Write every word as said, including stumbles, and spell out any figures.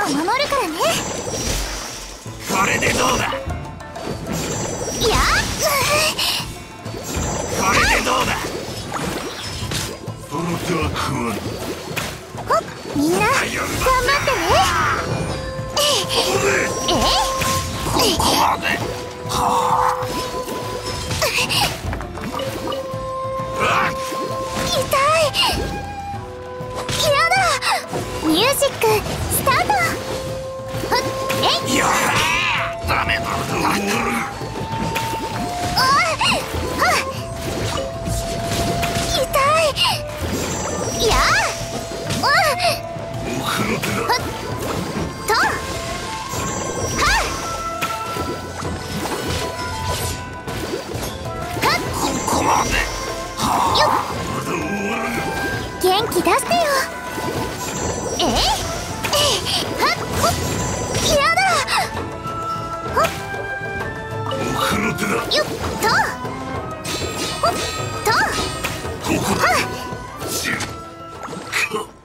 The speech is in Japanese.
守るからね。 これでどうだ。 いやこれでどうだ。 その手は食わぬ。 ほっ、みんな頑張ってね。えここまで。はあ。 痛い。やだ。ミュージックスタート。はっ、えい。 やあ、ダメだ。 おい、はっ、痛い。やあ、おい、 奥の手だ。 はっと、はっはっ、 ここまで。 よっ、 まだ終わらぬ。 元気出してよ。えい、えい、はっ、ほっ、やだ。ほっ、 奥の手だ。 よっと、ほっと、 ここだ。 はっ、 しか